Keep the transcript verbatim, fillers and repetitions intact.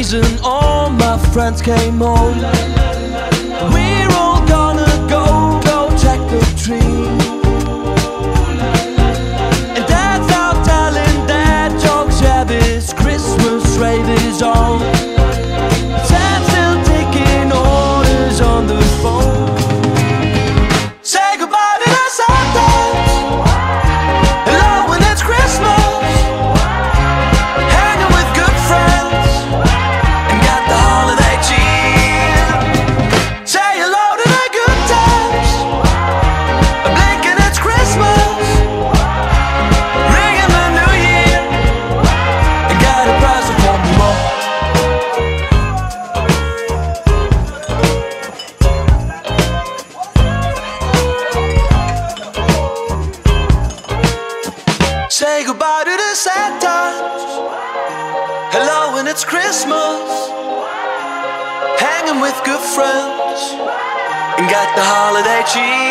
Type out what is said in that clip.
season, all my friends came home. We're all gonna go, go check the tree. And Dad's out telling dad jokes, yeah, this Christmas rave is on. Sam's still taking orders on the phone. Say goodbye to the Santa. Hello when it's Christmas. Hanging with good friends and got the holiday cheer. Say hello to the good times. Blinking it's Christmas. Ringing the new year and got a present for me more. Say goodbye to the sad times. Hello when it's Christmas. Hanging with good friends and got the holiday cheer.